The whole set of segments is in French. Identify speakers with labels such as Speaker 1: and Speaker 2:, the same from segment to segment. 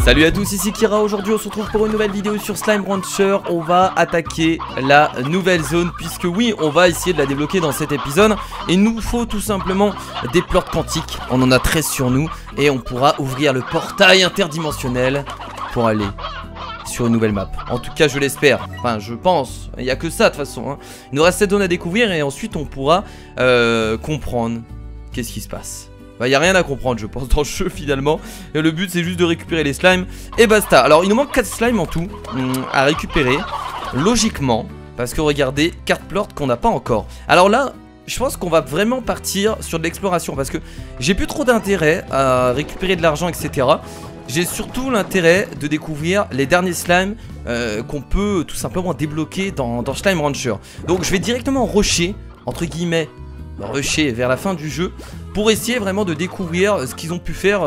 Speaker 1: Salut à tous, ici Kira. Aujourd'hui on se retrouve pour une nouvelle vidéo sur Slime Rancher. On va attaquer la nouvelle zone, puisque oui, on va essayer de la débloquer dans cet épisode. Et il nous faut tout simplement des pleurs quantiques. On en a 13 sur nous et on pourra ouvrir le portail interdimensionnel pour aller sur une nouvelle map. En tout cas je l'espère, enfin je pense. Il n'y a que ça de toute façon, hein. Il nous reste cette zone à découvrir et ensuite on pourra comprendre qu'est-ce qui se passe. Bah y a rien à comprendre je pense dans le jeu finalement. Et le but c'est juste de récupérer les slimes et basta. Alors il nous manque 4 slimes en tout à récupérer. Logiquement, parce que regardez, carte plort qu'on n'a pas encore. Alors là, je pense qu'on va vraiment partir sur de l'exploration, parce que j'ai plus trop d'intérêt à récupérer de l'argent etc. J'ai surtout l'intérêt de découvrir les derniers slimes qu'on peut tout simplement débloquer dans Slime Rancher. Donc je vais directement rusher, entre guillemets, rusher vers la fin du jeu pour essayer vraiment de découvrir ce qu'ils ont pu faire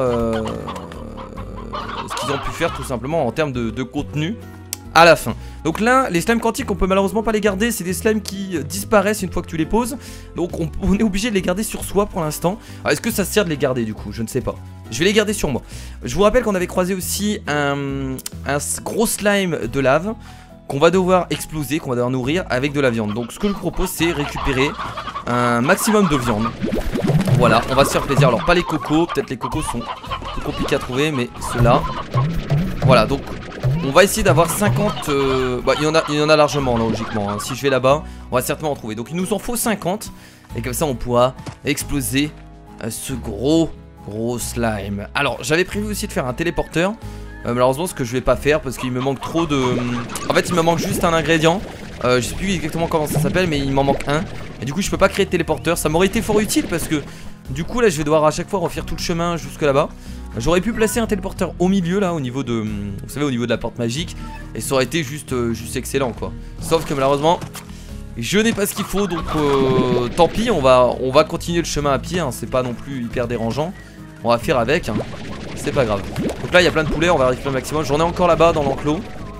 Speaker 1: tout simplement en termes de contenu à la fin. Donc là, les slimes quantiques, on peut malheureusement pas les garder. C'est des slimes qui disparaissent une fois que tu les poses. Donc on est obligé de les garder sur soi pour l'instant. Est-ce que ça sert de les garder du coup? Je ne sais pas. Je vais les garder sur moi. Je vous rappelle qu'on avait croisé aussi un gros slime de lave qu'on va devoir exploser, qu'on va devoir nourrir avec de la viande. Donc ce que je vous propose, c'est récupérer un maximum de viande. Voilà, on va se faire plaisir. Alors pas les cocos, peut-être les cocos sont plus compliqués à trouver, mais ceux-là. Voilà, donc on va essayer d'avoir 50... bah, il y en a largement là, logiquement, hein. Si je vais là-bas, on va certainement en trouver. Donc il nous en faut 50. Et comme ça on pourra exploser ce gros slime. Alors j'avais prévu aussi de faire un téléporteur. Malheureusement ce que je vais pas faire parce qu'il me manque trop de... En fait il me manque juste un ingrédient. Je sais plus exactement comment ça s'appelle, mais il m'en manque un. Et du coup je peux pas créer de téléporteur. Ça m'aurait été fort utile parce que du coup là je vais devoir à chaque fois refaire tout le chemin jusque là-bas. J'aurais pu placer un téléporteur au milieu là, au niveau de... Vous savez, au niveau de la porte magique. Et ça aurait été juste excellent quoi. Sauf que malheureusement je n'ai pas ce qu'il faut. Donc tant pis, on va continuer le chemin à pied, hein. C'est pas non plus hyper dérangeant. On va faire avec, hein. C'est pas grave. Donc là il y a plein de poulets, on va récupérer le maximum. J'en ai encore là-bas dans l'enclos.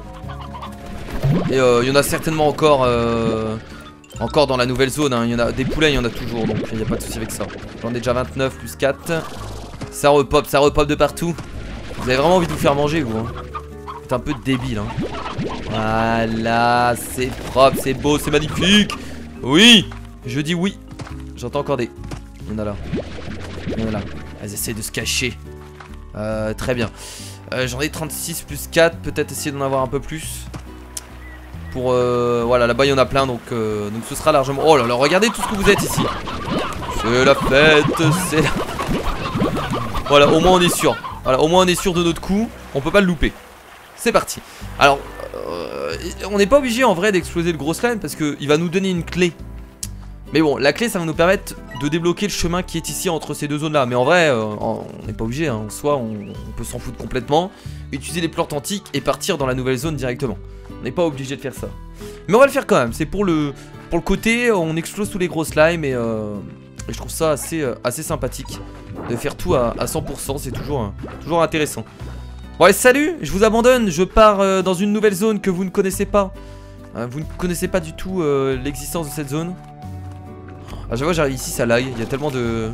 Speaker 1: Et il y en a certainement encore dans la nouvelle zone, hein. Il y en a des poulets, il y en a toujours. Donc il n'y a pas de souci avec ça. J'en ai déjà 29 plus 4. Ça repop de partout. Vous avez vraiment envie de vous faire manger vous, hein. C'est un peu débile, hein. Voilà, c'est propre, c'est beau, c'est magnifique. Oui, je dis oui. J'entends encore des... Il y en a là. Il y en a là. Elles essaient de se cacher. Très bien. J'en ai 36 plus 4. Peut-être essayer d'en avoir un peu plus. Pour voilà, là-bas il y en a plein. Donc ce sera largement... Oh là là, regardez tout ce que vous êtes ici. C'est la fête. C'est la... Voilà, au moins on est sûr. Voilà, au moins on est sûr de notre coup. On peut pas le louper. C'est parti. Alors on n'est pas obligé en vrai d'exploser le gros slime, parce qu'il va nous donner une clé. Mais bon, la clé ça va nous permettre de débloquer le chemin qui est ici entre ces deux zones là. Mais en vrai on n'est pas obligé, hein. Soit on peut s'en foutre complètement, utiliser les pleurs antiques et partir dans la nouvelle zone directement. On n'est pas obligé de faire ça. Mais on va le faire quand même. C'est pour le côté, on explose tous les gros slimes. Et je trouve ça assez sympathique de faire tout à 100%. C'est toujours intéressant. Ouais, salut, je vous abandonne. Je pars dans une nouvelle zone que vous ne connaissez pas. Vous ne connaissez pas du tout l'existence de cette zone. Ah, j'avoue, j'arrive ici, ça lag. Il y a tellement de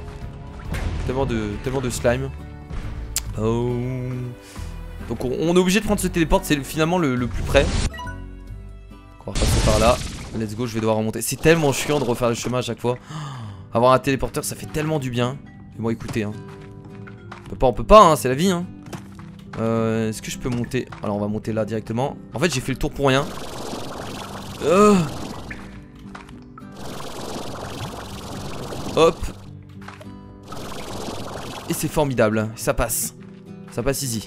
Speaker 1: slime. Oh. Donc on est obligé de prendre ce téléport. C'est finalement le plus près. On va passer par là. Let's go, je vais devoir remonter. C'est tellement chiant de refaire le chemin à chaque fois. Avoir un téléporteur, ça fait tellement du bien. Mais bon, écoutez, hein. On peut pas, hein, c'est la vie, hein. Est-ce que je peux monter? Alors on va monter là directement. En fait j'ai fait le tour pour rien. Hop. Et c'est formidable. Ça passe. Ça passe easy.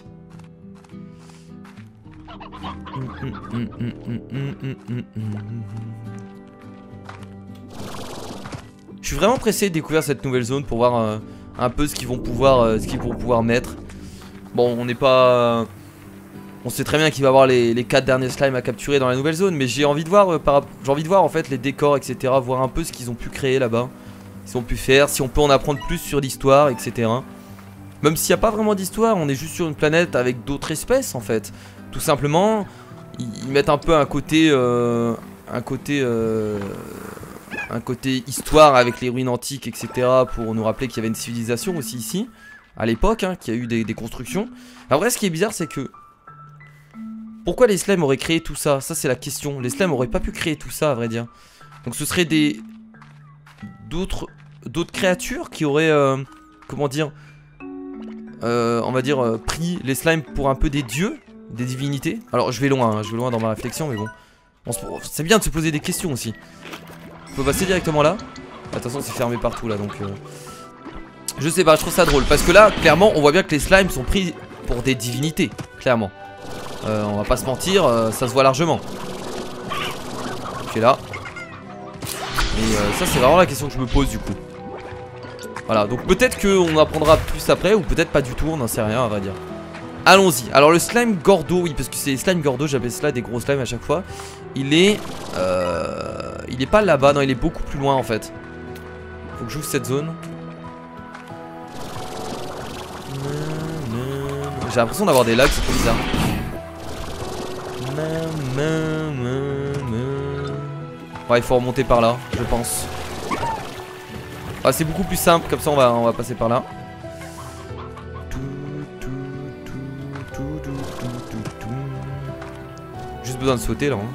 Speaker 1: Je suis vraiment pressé de découvrir cette nouvelle zone pour voir un peu ce qu'ils vont pouvoir mettre. Bon, on n'est pas... On sait très bien qu'il va y avoir les 4 derniers slimes à capturer dans la nouvelle zone. Mais j'ai envie de voir en fait les décors, etc. Voir un peu ce qu'ils ont pu créer là-bas. Ce qu'ils ont pu faire, si on peut en apprendre plus sur l'histoire, etc. Même s'il n'y a pas vraiment d'histoire, on est juste sur une planète avec d'autres espèces en fait. Tout simplement, ils mettent un peu un côté histoire avec les ruines antiques, etc. pour nous rappeler qu'il y avait une civilisation aussi ici. à l'époque, hein, qui a eu des constructions. Après, ce qui est bizarre, c'est que... Pourquoi les slimes auraient créé tout ça? Ça, c'est la question. Les slimes auraient pas pu créer tout ça, à vrai dire. Donc ce serait d'autres créatures qui auraient... comment dire, on va dire pris les slimes pour un peu des dieux, des divinités. Alors je vais loin dans ma réflexion, mais bon, c'est bien de se poser des questions aussi. On peut passer directement là. Attention, c'est fermé partout là, donc je sais pas, je trouve ça drôle parce que là clairement on voit bien que les slimes sont pris pour des divinités, clairement. On va pas se mentir, ça se voit largement. Ok, là. Et ça c'est vraiment la question que je me pose du coup. Voilà, donc peut-être qu'on apprendra plus après, ou peut-être pas du tout, on n'en sait rien à vrai dire. Allons-y. Alors le slime gordo, oui, parce que c'est slime gordo, j'appelle cela des gros slimes à chaque fois. Il est pas là-bas, non, il est beaucoup plus loin en fait. Faut que j'ouvre cette zone. J'ai l'impression d'avoir des lags, c'est trop bizarre. Ouais, il faut remonter par là, je pense. Ah, c'est beaucoup plus simple, comme ça on va passer par là. Juste besoin de sauter là. Hein.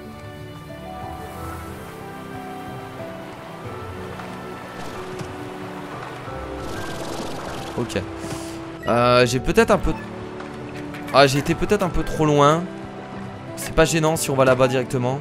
Speaker 1: Ok. J'ai peut-être un peu... Ah, j'ai été peut-être un peu trop loin. C'est pas gênant si on va là-bas directement.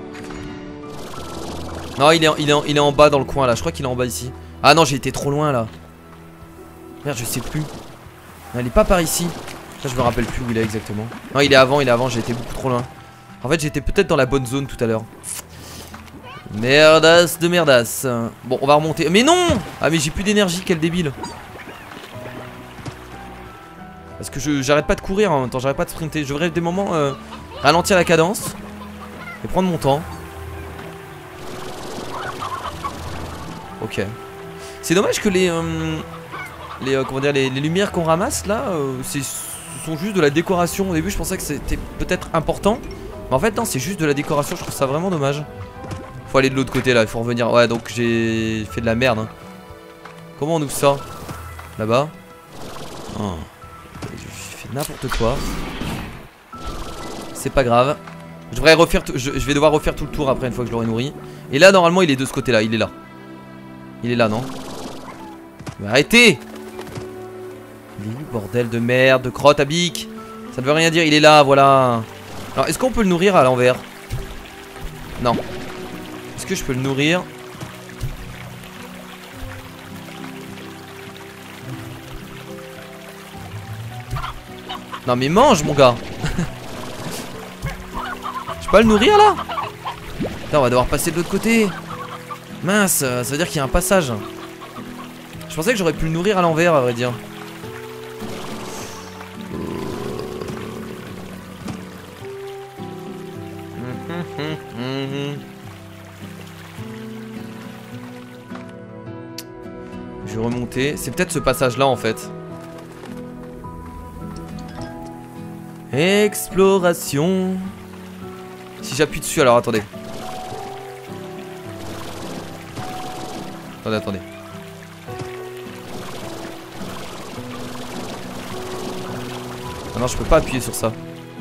Speaker 1: Non, il est en bas dans le coin là. Je crois qu'il est en bas ici. Ah non, j'ai été trop loin là. Merde, je sais plus. Non, il est pas par ici. Là, je me rappelle plus où il est exactement. Non, il est avant, j'ai été beaucoup trop loin. En fait, j'étais peut-être dans la bonne zone tout à l'heure. Merdasse de merdasse. Bon, on va remonter. Mais non! Ah, mais j'ai plus d'énergie, quel débile. Parce que j'arrête pas de courir en même temps, j'arrête pas de sprinter. Je devrais des moments ralentir la cadence et prendre mon temps. Ok. C'est dommage que comment dire, les lumières qu'on ramasse là, ce sont juste de la décoration. Au début, je pensais que c'était peut-être important. Mais en fait, non, c'est juste de la décoration. Je trouve ça vraiment dommage. Faut aller de l'autre côté là, il faut revenir. Ouais, donc j'ai fait de la merde. Hein. Comment on ouvre ça? Là-bas. Oh. J'ai fait n'importe quoi. C'est pas grave. Je vais devoir refaire tout le tour après une fois que je l'aurai nourri. Et là, normalement, il est de ce côté là. Il est là. Il est là, non? Mais arrêtez! Il est où, bordel de merde, de crotte à bique? Ça ne veut rien dire, il est là, voilà. Alors, est-ce qu'on peut le nourrir à l'envers? Non. Est-ce que je peux le nourrir? Non mais mange mon gars. Je peux pas le nourrir là? Putain, on va devoir passer de l'autre côté. Mince, ça veut dire qu'il y a un passage. Je pensais que j'aurais pu le nourrir à l'envers, à vrai dire. Je vais remonter. C'est peut-être ce passage-là en fait. Exploration. Si j'appuie dessus, alors attendez. Attendez. Ah non, je peux pas appuyer sur ça.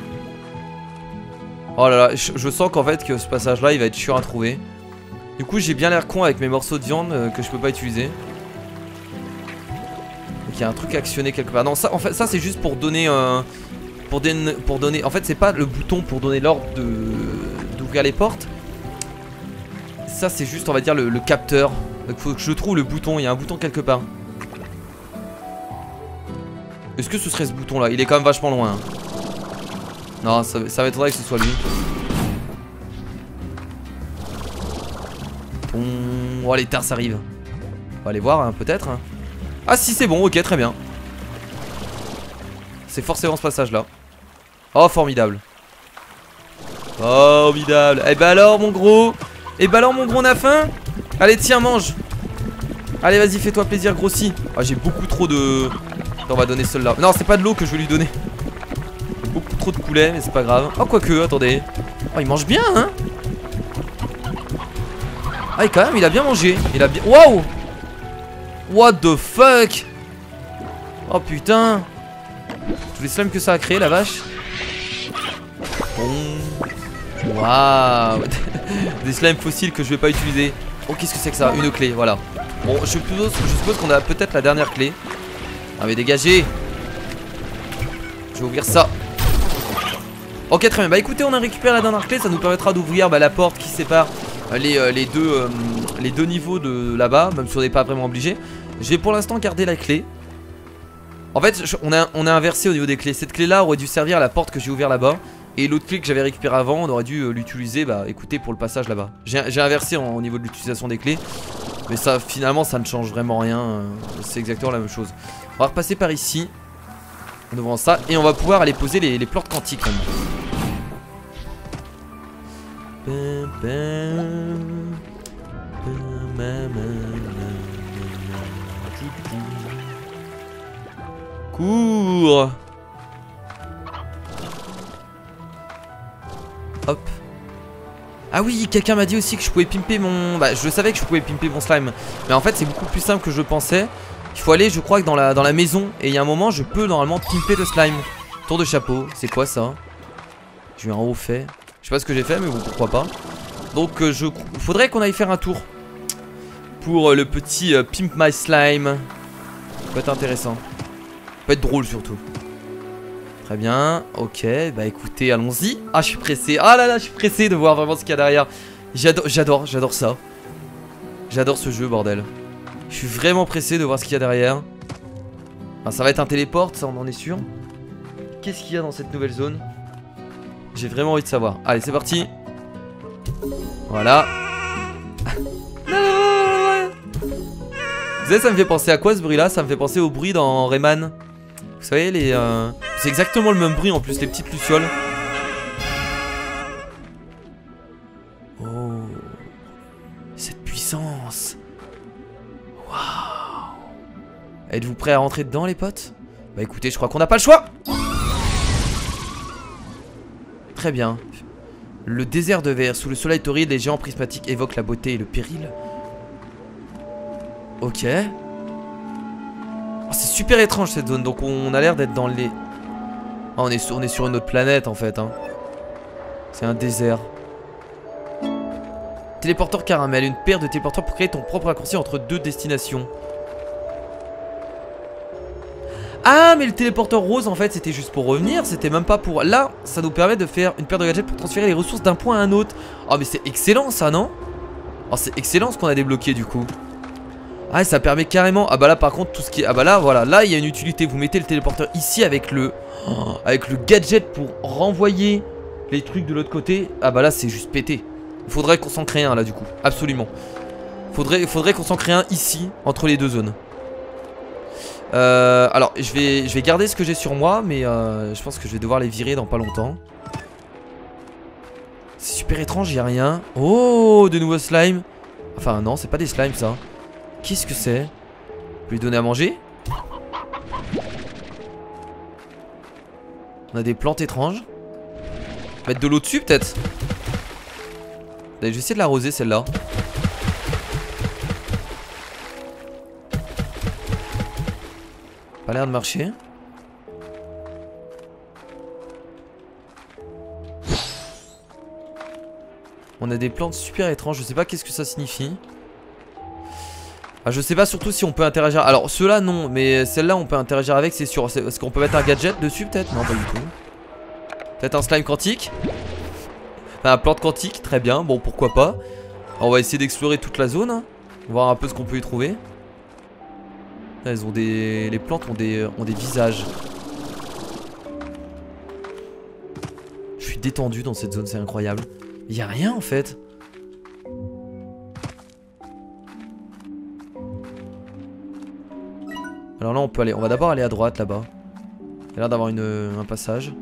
Speaker 1: Oh là là, je sens qu'en fait que ce passage là il va être chiant à trouver. Du coup j'ai bien l'air con avec mes morceaux de viande que je peux pas utiliser. Donc il y a un truc actionné quelque part. Non, ça en fait ça c'est juste pour donner pour donner. En fait c'est pas le bouton pour donner l'ordre d'ouvrir les portes. Ça c'est juste on va dire le capteur. Donc faut que je trouve le bouton, il y a un bouton quelque part. Est-ce que ce serait ce bouton là? Il est quand même vachement loin. Non, ça m'étonnerait que ce soit lui. Oh, les terres arrivent. On va aller voir hein, peut-être. Ah si c'est bon, ok très bien. C'est forcément ce passage là. Oh formidable. Formidable. Eh ben alors mon gros. Eh ben alors mon gros on a faim. Allez tiens mange. Allez vas-y fais-toi plaisir grossi. Ah j'ai beaucoup trop de... On va donner celle-là. Non c'est pas de l'eau que je vais lui donner. Beaucoup trop de poulet mais c'est pas grave. Oh quoique attendez. Oh il mange bien hein. Ah et quand même il a bien mangé. Il a bien... Waouh. What the fuck. Oh putain. Tous les slimes que ça a créé la vache. Bon. Waouh. Des slimes fossiles que je vais pas utiliser. Oh qu'est-ce que c'est que ça? Une clé, voilà. Bon je suppose qu'on a peut-être la dernière clé. Ah mais dégagez. Je vais ouvrir ça. Ok très bien, bah écoutez on a récupéré la dernière clé. Ça nous permettra d'ouvrir la porte qui sépare les deux niveaux de là-bas. Même si on n'est pas vraiment obligé. Je vais pour l'instant garder la clé. En fait on a inversé au niveau des clés. Cette clé là aurait dû servir à la porte que j'ai ouvert là-bas. Et l'autre clé que j'avais récupérée avant, on aurait dû l'utiliser, bah écoutez, pour le passage là-bas. J'ai inversé au niveau de l'utilisation des clés. Mais ça finalement ça ne change vraiment rien. C'est exactement la même chose. On va repasser par ici. En ouvrant ça. Et on va pouvoir aller poser les plantes quantiques quand Cours. Hop. Ah oui, quelqu'un m'a dit aussi que je pouvais pimper mon... Bah je savais que je pouvais pimper mon slime. Mais en fait c'est beaucoup plus simple que je pensais. Il faut aller je crois que dans la maison. Et il y a un moment je peux normalement pimper le slime. Tour de chapeau, c'est quoi ça? J'ai eu un haut fait. Je sais pas ce que j'ai fait mais bon pourquoi pas. Donc faudrait qu'on aille faire un tour. Pour le petit Pimp My Slime. Ça peut être intéressant. Ça peut être drôle surtout. Très bien, ok, bah écoutez, allons-y. Ah, je suis pressé, ah là là, je suis pressé de voir vraiment ce qu'il y a derrière. J'adore ça. J'adore ce jeu, bordel. Je suis vraiment pressé de voir ce qu'il y a derrière. Ah, ça va être un téléport, ça on en est sûr. Qu'est-ce qu'il y a dans cette nouvelle zone? J'ai vraiment envie de savoir. Allez, c'est parti. Voilà. Vous savez, ça me fait penser à quoi ce bruit-là? Ça me fait penser au bruit dans Rayman. Vous savez, c'est exactement le même bruit en plus, les petites lucioles. Oh. Cette puissance. Waouh. Êtes-vous prêts à rentrer dedans, les potes? Bah écoutez, je crois qu'on n'a pas le choix. Très bien. Le désert de verre, sous le soleil torride, les géants prismatiques évoquent la beauté et le péril. Ok. Oh, c'est super étrange cette zone, donc on a l'air d'être dans les... Ah, on est sur une autre planète en fait hein. C'est un désert. Téléporteur caramel, une paire de téléporteurs pour créer ton propre raccourci entre deux destinations. Ah mais le téléporteur rose en fait c'était juste pour revenir, c'était même pas pour... Là ça nous permet de faire une paire de gadgets pour transférer les ressources d'un point à un autre. Oh mais c'est excellent ça non? Oh c'est excellent ce qu'on a débloqué du coup. Ah ça permet carrément... Ah bah là par contre tout ce qui est... Ah bah là voilà, là il y a une utilité. Vous mettez le téléporteur ici avec le... Oh, avec le gadget pour renvoyer les trucs de l'autre côté. Ah bah là c'est juste pété. Il faudrait qu'on s'en crée un là du coup, absolument. Faudrait qu'on s'en crée un ici, entre les deux zones. Alors je vais garder ce que j'ai sur moi. Mais je pense que je vais devoir les virer dans pas longtemps. C'est super étrange, il n'y a rien. Oh, de nouveaux slimes. Enfin non, c'est pas des slimes ça. Qu'est-ce que c'est? On peut lui donner à manger. On a des plantes étranges. Mettre de l'eau dessus peut-être. Allez, je vais essayer de l'arroser celle-là. Pas l'air de marcher. On a des plantes super étranges. Je sais pas qu'est-ce que ça signifie. Ah, je sais pas surtout si on peut interagir. Alors ceux-là non, mais celle-là on peut interagir avec, c'est sûr. Est-ce qu'on peut mettre un gadget dessus peut-être? Non pas du tout. Peut-être un slime quantique. Enfin un plante quantique, très bien, bon pourquoi pas. Alors, on va essayer d'explorer toute la zone hein. Voir un peu ce qu'on peut y trouver. Elles ont des... Les plantes ont des visages. Je suis détendu dans cette zone, c'est incroyable. Il y a rien en fait. Alors là on peut aller, on va d'abord aller à droite là-bas. Il y a l'air d'avoir un passage.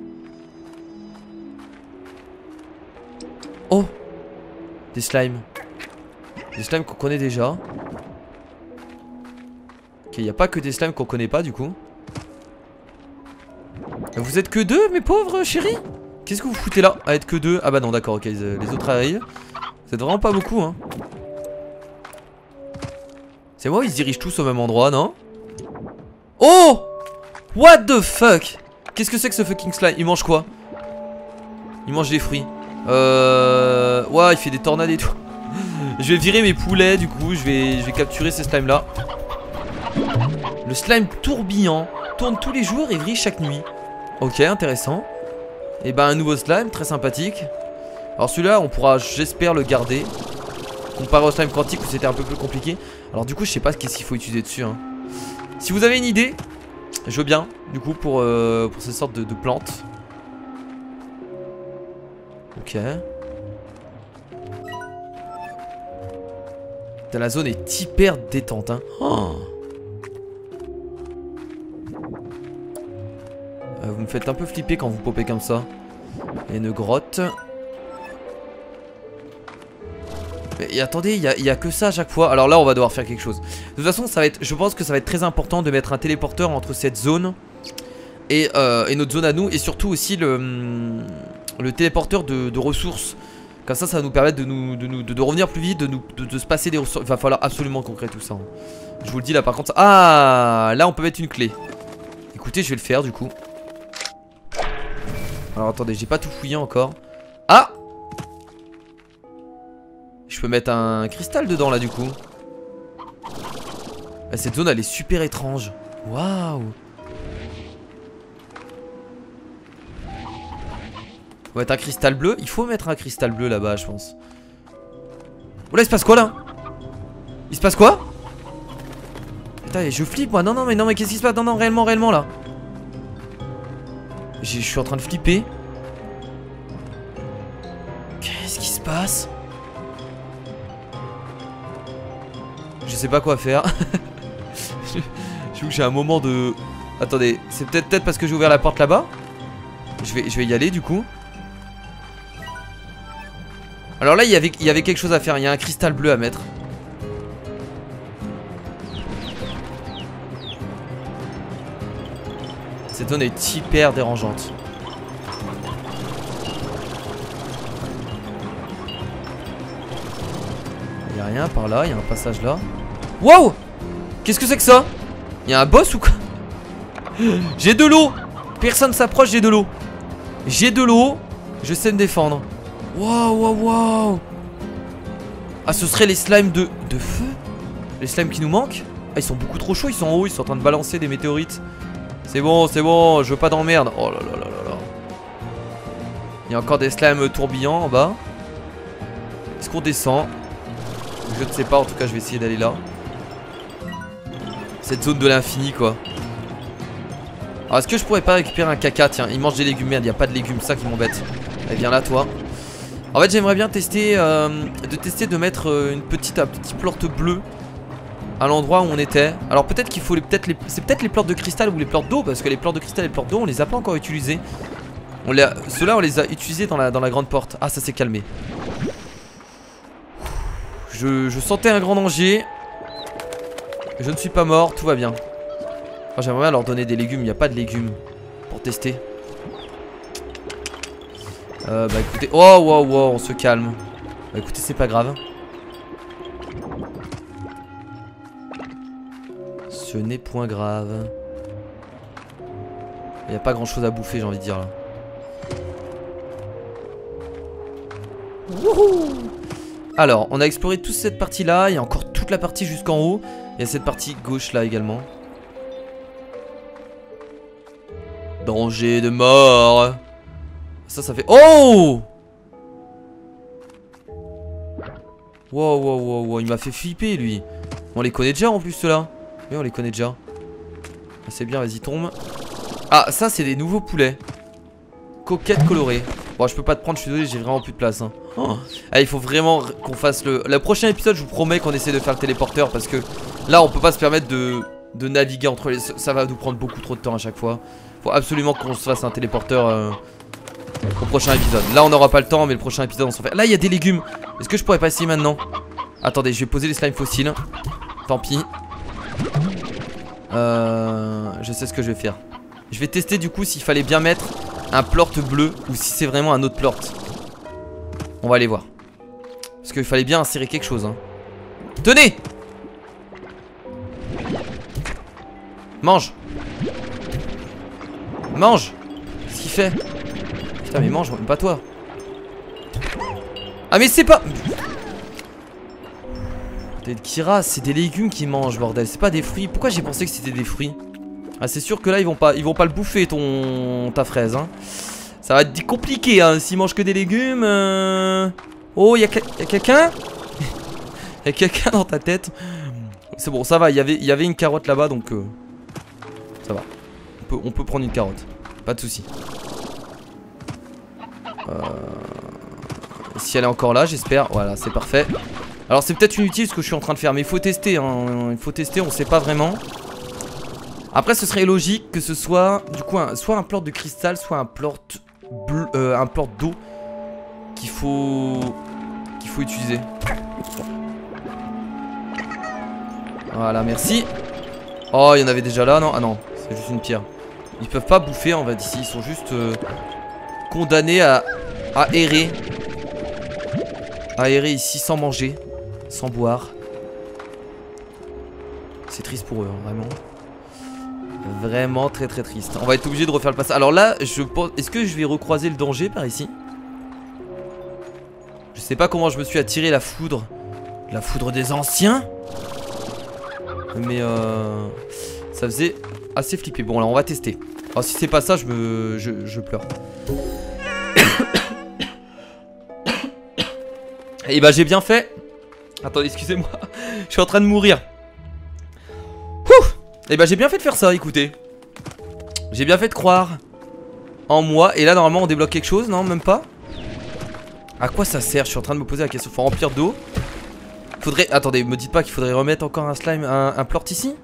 Speaker 1: Oh! Des slimes. Des slimes qu'on connaît déjà. Ok, il n'y a pas que des slimes qu'on connaît pas du coup. Vous êtes que deux mes pauvres chéris? Qu'est-ce que vous foutez là à être que deux? Ah bah non d'accord, ok, les autres arrivent. Vous êtes vraiment pas beaucoup hein. C'est moi, ils se dirigent tous au même endroit, non? Oh! What the fuck? Qu'est-ce que c'est que ce fucking slime? Il mange quoi? Il mange des fruits. Ouais, il fait des tornades et tout. Je vais virer mes poulets du coup. Je vais capturer ces slimes là. Le slime tourbillon tourne tous les jours et vrille chaque nuit. Ok, intéressant. Et ben un nouveau slime, très sympathique. Alors celui-là, on pourra, j'espère, le garder. Comparé au slime quantique où c'était un peu plus compliqué. Alors du coup, je sais pas qu'est-ce qu'il faut utiliser dessus. Hein. Si vous avez une idée, je veux bien, du coup, pour ces sortes de plantes. Ok. La zone est hyper détente. Hein. Oh. Vous me faites un peu flipper quand vous popez comme ça. Il y a une grotte. Et attendez, il y a que ça à chaque fois. Alors là, on va devoir faire quelque chose. De toute façon, ça va être, je pense que ça va être très important de mettre un téléporteur entre cette zone et notre zone à nous. Et surtout aussi le téléporteur de ressources. Comme ça va nous permettre de revenir plus vite, de se passer des ressources. Il va falloir absolument qu'on crée tout ça. Hein. Je vous le dis là par contre. Ah, là on peut mettre une clé. Écoutez, je vais le faire du coup. Alors attendez, j'ai pas tout fouillé encore. Ah! Je peux mettre un cristal dedans là du coup. Ah, cette zone elle est super étrange. Waouh! On va mettre un cristal bleu. Il faut mettre un cristal bleu là-bas, je pense. Oh là, il se passe quoi là? Il se passe quoi? Putain, je flippe moi. Non, mais qu'est-ce qui se passe? Non, réellement là. Je suis en train de flipper. Qu'est-ce qui se passe? Je sais pas quoi faire. J'ai un moment de... Attendez, c'est peut-être parce que j'ai ouvert la porte là-bas. Je vais y aller du coup. Alors là il y avait quelque chose à faire. Il y a un cristal bleu à mettre. Cette zone est hyper dérangeante. Il y a rien par là. Il y a un passage là. Wow! Qu'est-ce que c'est que ça? Il y a un boss ou quoi? J'ai de l'eau. Personne s'approche, j'ai de l'eau. J'ai de l'eau. Je sais me défendre. Waouh. Ah, ce serait les slimes de feu? Les slimes qui nous manquent? Ah, ils sont beaucoup trop chauds, ils sont en haut, ils sont en train de balancer des météorites. C'est bon, je veux pas d'emmerde. Oh là là là là là. Il y a encore des slimes tourbillants en bas. Est-ce qu'on descend? Je ne sais pas, en tout cas je vais essayer d'aller là. Cette zone de l'infini quoi. Alors est-ce que je pourrais pas récupérer un caca? Tiens, il mange des légumes, merde, il n'y a pas de légumes, ça qui m'embête. Allez, viens là toi. En fait j'aimerais bien tester de mettre un petit plante bleu à l'endroit où on était. Alors peut-être qu'il faut c'est peut-être les plantes de cristal ou les plantes d'eau. Parce que les plantes de cristal et les plantes d'eau on les a pas encore utilisées. Ceux-là on les a utilisés dans la grande porte. Ah, ça s'est calmé. Je sentais un grand danger. Je ne suis pas mort, tout va bien. Oh, j'aimerais bien leur donner des légumes, il n'y a pas de légumes pour tester. Bah écoutez, wow, on se calme. Bah écoutez, c'est pas grave. Ce n'est point grave. Il n'y a pas grand chose à bouffer, j'ai envie de dire là. Wouhou! Alors, on a exploré toute cette partie là. Il y a encore toute la partie jusqu'en haut. Il y a cette partie gauche là également. Danger de mort. Ça fait... Oh! Wow, il m'a fait flipper lui. On les connaît déjà en plus ceux-là. Oui, on les connaît déjà. Ah, c'est bien, vas-y tombe. Ah, ça c'est des nouveaux poulets. Coquettes colorées. Bon, je peux pas te prendre, je suis désolé, j'ai vraiment plus de place. Hein. Oh. Ah, il faut vraiment qu'on fasse le prochain épisode, je vous promets qu'on essaie de faire le téléporteur. Parce que là on peut pas se permettre de naviguer entre les... Ça va nous prendre beaucoup trop de temps à chaque fois. Faut absolument qu'on se fasse un téléporteur au prochain épisode. Là on n'aura pas le temps, mais le prochain épisode on s'en fait. Là il y a des légumes. Est-ce que je pourrais pas essayer maintenant? Attendez, je vais poser les slimes fossiles. Tant pis. Je sais ce que je vais faire. Je vais tester du coup s'il fallait bien mettre un plort bleu ou si c'est vraiment un autre plort. On va aller voir. Parce qu'il fallait bien insérer quelque chose hein. Tenez! Mange. Mange. Qu'est-ce qu'il fait? Putain mais mange, pas toi. Ah mais c'est pas... Kira, c'est des légumes qu'ils mangent, bordel. C'est pas des fruits. Pourquoi j'ai pensé que c'était des fruits? Ah c'est sûr que là ils vont pas le bouffer ta fraise hein. Ça va être compliqué hein, s'ils mangent que des légumes Oh y'a quelqu'un. Y'a quelqu'un dans ta tête. C'est bon ça va, il y avait une carotte là-bas donc ça va. On peut prendre une carotte. Pas de soucis. Si elle est encore là j'espère. Voilà c'est parfait. Alors c'est peut-être inutile ce que je suis en train de faire. Mais il faut tester hein. Il faut tester, on sait pas vraiment. Après ce serait logique que ce soit du coup soit un plort de cristal, soit un plort bleu, un plort d'eau qu'il faut utiliser. Voilà merci. Oh il y en avait déjà là non? Ah non c'est juste une pierre. Ils peuvent pas bouffer en fait ici. Ils sont juste condamnés à errer. À errer ici sans manger, sans boire. C'est triste pour eux hein, vraiment. Vraiment très très triste. On va être obligé de refaire le passage. Alors là je pense... Est-ce que je vais recroiser le danger par ici? Je sais pas comment je me suis attiré la foudre. La foudre des anciens. Mais ça faisait assez flipper. Bon là on va tester. Alors si c'est pas ça je pleure. Et bah j'ai bien fait. Attendez excusez-moi. Je suis en train de mourir. Et bah j'ai bien fait de faire ça, écoutez. J'ai bien fait de croire en moi. Et là normalement on débloque quelque chose, non? Même pas. À quoi ça sert? Je suis en train de me poser la question. Faut remplir d'eau. Faudrait... Attendez, me dites pas qu'il faudrait remettre encore un slime, un plort ici?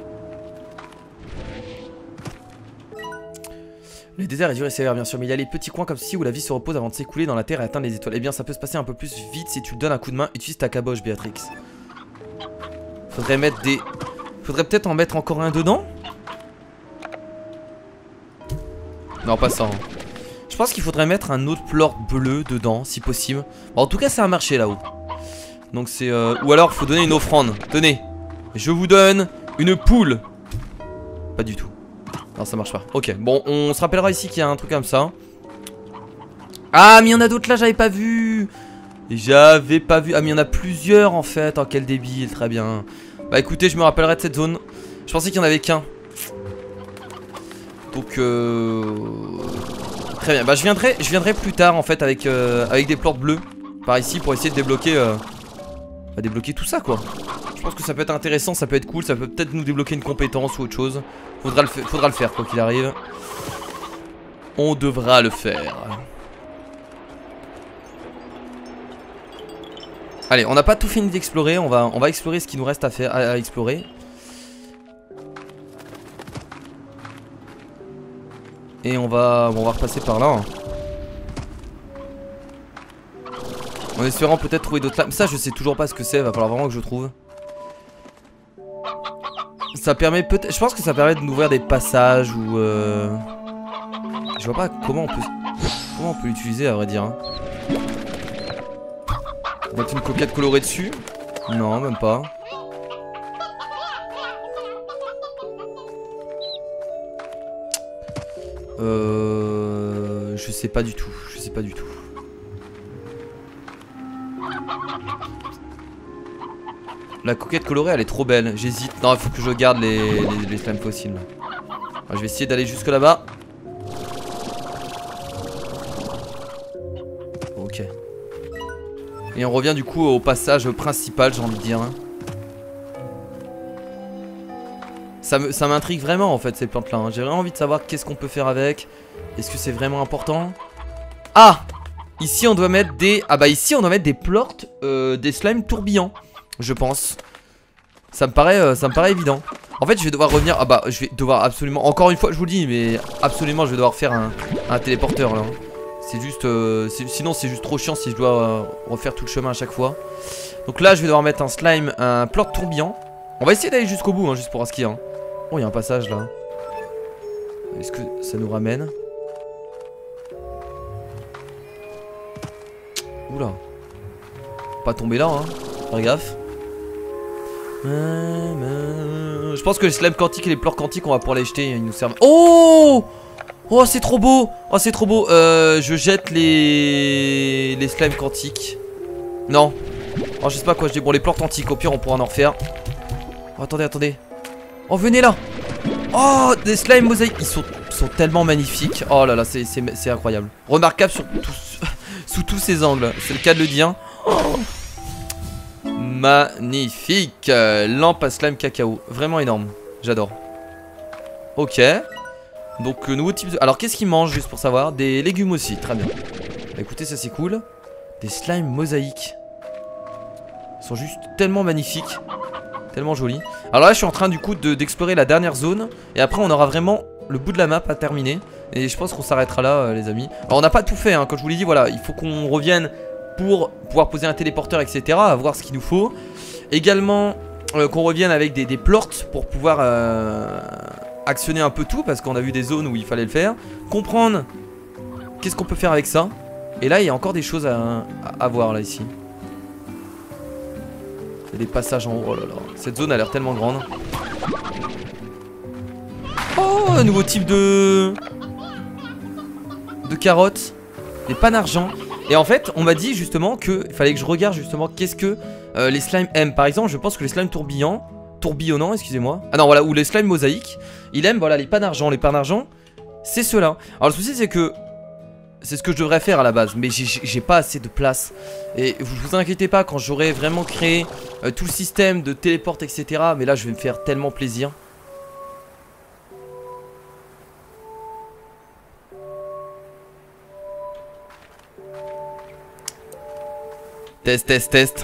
Speaker 1: Le désert est dur et sévère bien sûr, mais il y a les petits coins comme ceci où la vie se repose avant de s'écouler dans la terre et atteindre les étoiles. Eh bien ça peut se passer un peu plus vite si tu le donnes un coup de main. Utilise ta caboche Béatrix. Faudrait mettre des... Faudrait peut-être en mettre encore un dedans. Non pas ça hein. Je pense qu'il faudrait mettre un autre plort bleu dedans si possible. Bon, en tout cas ça a marché là-haut. Donc c'est ou alors faut donner une offrande. Tenez, je vous donne une poule. Pas du tout. Non ça marche pas. Ok bon on se rappellera ici qu'il y a un truc comme ça. Ah mais il y en a d'autres là j'avais pas vu. J'avais pas vu. Ah mais il y en a plusieurs en fait. Oh quel débile. Très bien. Bah écoutez je me rappellerai de cette zone. Je pensais qu'il y en avait qu'un. Donc très bien. Bah je viendrai plus tard en fait avec des pleurs bleus par ici pour essayer de débloquer débloquer tout ça quoi. Je pense que ça peut être intéressant, ça peut être cool, ça peut peut-être nous débloquer une compétence ou autre chose. Faudra le faire quoi qu'il arrive. On devra le faire. Allez, on n'a pas tout fini d'explorer, on va explorer ce qu'il nous reste à faire, à explorer. Et on va repasser par là. En espérant peut-être trouver d'autres lames. Ça je sais toujours pas ce que c'est, va falloir vraiment que je trouve. Ça permet peut-être... Je pense que ça permet de nous ouvrir des passages ou je vois pas comment on peut l'utiliser à vrai dire hein. Mettre une coquette colorée dessus? Non même pas. Je sais pas du tout. Je sais pas du tout. La coquette colorée elle est trop belle. J'hésite. Non il faut que je garde les slimes fossiles. Alors, je vais essayer d'aller jusque là-bas. Ok. Et on revient du coup au passage principal j'ai envie de dire hein. Ça m'intrigue vraiment en fait ces plantes là hein. J'ai vraiment envie de savoir qu'est-ce qu'on peut faire avec. Est-ce que c'est vraiment important? Ah! Ici on doit mettre des... Ah bah ici on doit mettre des plorts des slimes tourbillants. Je pense. Ça me paraît évident. En fait je vais devoir revenir. Ah bah je vais devoir absolument... Encore une fois je vous le dis mais absolument je vais devoir faire un téléporteur là. C'est juste... sinon c'est juste trop chiant si je dois refaire tout le chemin à chaque fois. Donc là je vais devoir mettre un slime, un plort tourbillon. On va essayer d'aller jusqu'au bout hein, juste pour voir ce qu'il y a hein. Oh il y a un passage là. Est-ce que ça nous ramène? Oula. Pas tomber là hein. Faire gaffe. Je pense que les slimes quantiques et les pleurs quantiques on va pouvoir les jeter. Ils nous servent. Oh! Oh c'est trop beau. Oh c'est trop beau. Je jette les slimes quantiques. Non. Oh je sais pas quoi je dis. Bon les plantes antiques. Au pire on pourra en refaire. Oh, attendez attendez. Oh venez là. Oh des slimes mosaïques. Ils sont tellement magnifiques. Oh là là c'est incroyable. Remarquable sous tous ces angles. C'est le cas de le dire. Oh. Magnifique. Lampe à slime cacao. Vraiment énorme. J'adore. Ok. Donc nouveau type de... Alors qu'est-ce qu'ils mangent juste pour savoir? Des légumes aussi. Très bien. Bah, écoutez ça c'est cool. Des slimes mosaïques. Ils sont juste tellement magnifiques. Tellement jolis. Alors là je suis en train du coup d'explorer la dernière zone. Et après on aura vraiment le bout de la map à terminer. Et je pense qu'on s'arrêtera là les amis. Alors on n'a pas tout fait hein. Comme je vous l'ai dit voilà. Il faut qu'on revienne pour pouvoir poser un téléporteur etc. À voir ce qu'il nous faut. Également qu'on revienne avec des plorts pour pouvoir actionner un peu tout. Parce qu'on a vu des zones où il fallait le faire. Comprendre qu'est-ce qu'on peut faire avec ça. Et là il y a encore des choses à voir là ici. Il y a des passages en haut, oh là là. Cette zone a l'air tellement grande. Oh, un nouveau type de carottes. Des pannes d'argent. Et en fait, on m'a dit justement que il fallait que je regarde justement qu'est-ce que les slimes aiment. Par exemple, je pense que les slimes tourbillonnants, excusez-moi. Ah non, voilà, ou les slimes mosaïques. Il aime, voilà, les pannes d'argent. Les pannes d'argent, c'est ceux-là. Alors le souci, c'est que c'est ce que je devrais faire à la base, mais j'ai pas assez de place. Et vous inquiétez pas, quand j'aurai vraiment créé tout le système de téléport, etc. Mais là, je vais me faire tellement plaisir. Test.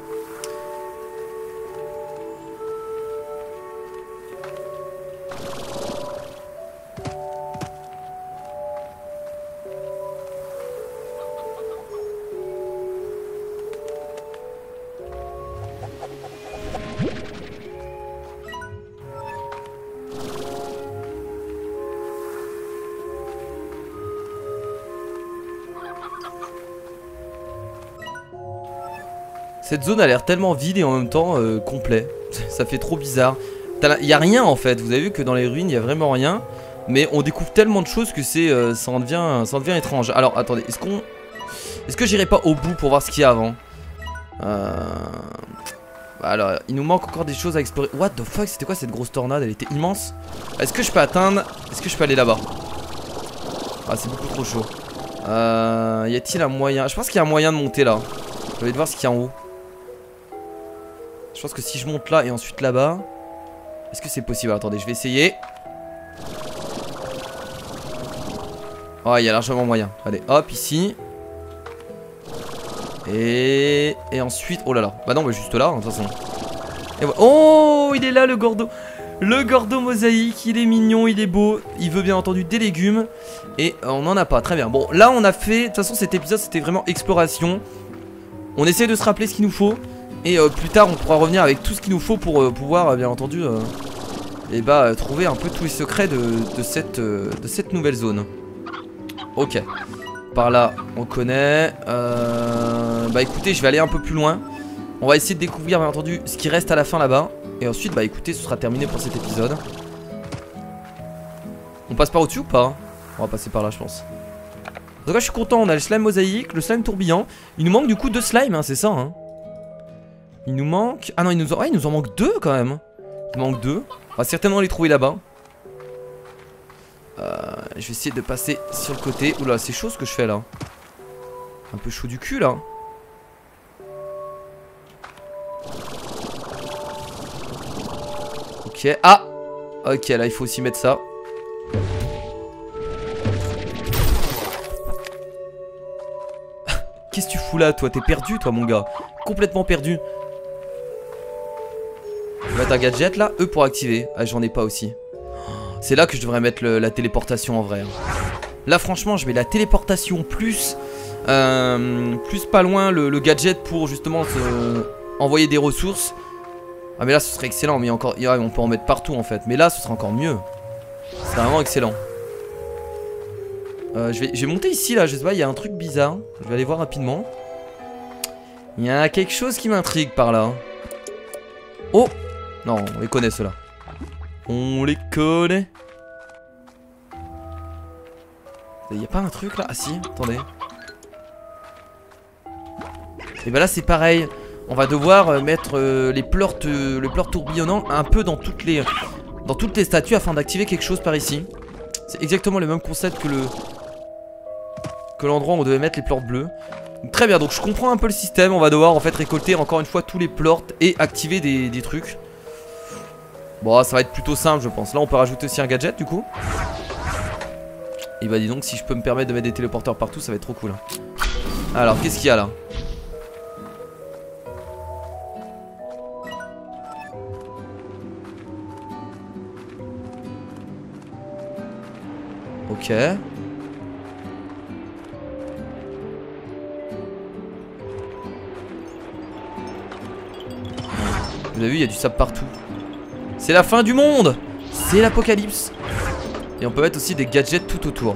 Speaker 1: Cette zone a l'air tellement vide et en même temps complet. Ça fait trop bizarre. Il n'y a rien en fait. Vous avez vu que dans les ruines il n'y a vraiment rien. Mais on découvre tellement de choses que ça en devient étrange. Alors attendez, est-ce que j'irai pas au bout pour voir ce qu'il y a avant? Alors il nous manque encore des choses à explorer. What the fuck, c'était quoi cette grosse tornade? Elle était immense. Est-ce que je peux atteindre? Est-ce que je peux aller là-bas? Ah c'est beaucoup trop chaud. Y a-t-il un moyen? Je pense qu'il y a un moyen de monter là. Je vais voir ce qu'il y a en haut. Je pense que si je monte là et ensuite là-bas. Est-ce que c'est possible? Attendez, je vais essayer. Oh, il y a largement moyen. Allez, hop, ici. Et ensuite, oh là là. Bah non, mais juste là, hein, de toute façon. Et voilà. Oh, il est là le gordo. Le gordo mosaïque, il est mignon, il est beau. Il veut bien entendu des légumes. Et on n'en a pas, très bien. Bon, là on a fait, de toute façon cet épisode c'était vraiment exploration. On essaie de se rappeler ce qu'il nous faut. Et plus tard on pourra revenir avec tout ce qu'il nous faut pour pouvoir bien entendu trouver un peu tous les secrets de cette nouvelle zone. Ok. Par là on connaît. Bah écoutez, je vais aller un peu plus loin. On va essayer de découvrir bien entendu ce qui reste à la fin là-bas. Et ensuite bah écoutez, ce sera terminé pour cet épisode. On passe par au-dessus ou pas? On va passer par là je pense. En tout cas je suis content, on a le slime mosaïque, le slime tourbillon. Il nous manque du coup 2 slimes hein, c'est ça hein. Il nous manque... Ah non il nous en manque 2 quand même. Il manque 2. On va certainement les trouver là-bas. Je vais essayer de passer sur le côté. Oula c'est chaud ce que je fais là. Un peu chaud du cul là. Ok, ah. Ok là il faut aussi mettre ça. Qu'est-ce que tu fous là toi? T'es perdu toi mon gars. Complètement perdu. Je vais mettre un gadget là. E pour activer. Ah j'en ai pas aussi. C'est là que je devrais mettre la téléportation en vrai. Là franchement je mets la téléportation plus pas loin le gadget pour justement envoyer des ressources. Ah mais là ce serait excellent. Mais encore on peut en mettre partout en fait. Mais là ce serait encore mieux. C'est vraiment excellent. Je vais monter ici là, je sais pas, il y a un truc bizarre. Je vais aller voir rapidement. Il y a quelque chose qui m'intrigue par là. Oh! Non, on les connaît ceux-là. On les connaît. Y a pas un truc là? Ah si, attendez. Et bah là c'est pareil. On va devoir mettre le pleur tourbillonnant un peu dans toutes les statues afin d'activer quelque chose par ici. C'est exactement le même concept que l'endroit où on devait mettre les pleurs bleues. Donc, très bien, donc je comprends un peu le système. On va devoir en fait récolter encore une fois tous les pleurs et activer des trucs. Bon, ça va être plutôt simple je pense. Là on peut rajouter aussi un gadget du coup. Et bah dis donc, si je peux me permettre de mettre des téléporteurs partout, ça va être trop cool. Alors, qu'est-ce qu'il y a là? Ok. Vous avez vu, il y a du sable partout. C'est la fin du monde! C'est l'apocalypse! Et on peut mettre aussi des gadgets tout autour.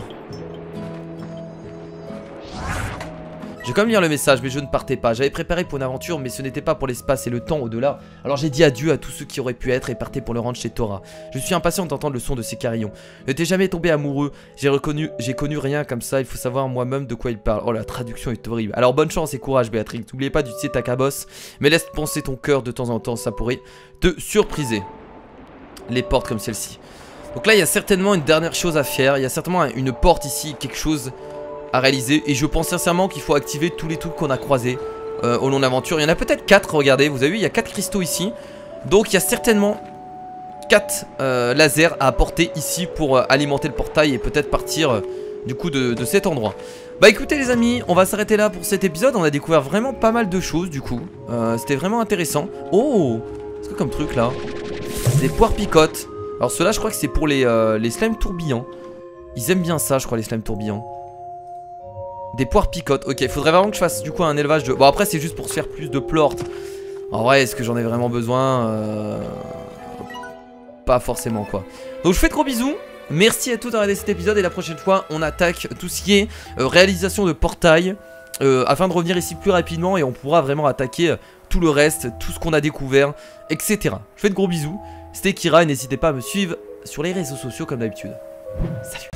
Speaker 1: Je vais quand même lire le message, mais je ne partais pas. J'avais préparé pour une aventure, mais ce n'était pas pour l'espace et le temps au-delà. Alors j'ai dit adieu à tous ceux qui auraient pu être et partais pour le ranch chez Tora. Je suis impatient d'entendre le son de ces carillons. Je n'étais jamais tombé amoureux. J'ai connu rien comme ça. Il faut savoir moi-même de quoi il parle. Oh, la traduction est horrible. Alors bonne chance et courage, Béatrix. N'oubliez pas d'utiliser ta cabosse, mais laisse penser ton cœur de temps en temps. Ça pourrait te surpriser. Les portes comme celle-ci. Donc là, il y a certainement une dernière chose à faire. Il y a certainement une porte ici, quelque chose à réaliser. Et je pense sincèrement qu'il faut activer tous les trucs qu'on a croisés au long de l'aventure. Il y en a peut-être 4, regardez, vous avez vu, il y a 4 cristaux ici. Donc il y a certainement 4 lasers à apporter ici pour alimenter le portail et peut-être partir du coup de cet endroit. Bah écoutez les amis, on va s'arrêter là pour cet épisode. On a découvert vraiment pas mal de choses du coup. C'était vraiment intéressant. Oh, c'est quoi comme truc là? Des poires picotes. Alors ceux-là je crois que c'est pour les slimes tourbillants. Ils aiment bien ça je crois, les slimes tourbillants. Des poires picotes, ok, faudrait vraiment que je fasse du coup un élevage de... Bon après c'est juste pour se faire plus de plortes. En vrai, est-ce que j'en ai vraiment besoin Pas forcément quoi. Donc je vous fais de gros bisous. Merci à tous d'avoir regardé cet épisode. Et la prochaine fois on attaque tout ce qui est réalisation de portail afin de revenir ici plus rapidement. Et on pourra vraiment attaquer tout le reste, tout ce qu'on a découvert, etc. Je vous fais de gros bisous. C'était Kira et n'hésitez pas à me suivre sur les réseaux sociaux comme d'habitude. Salut.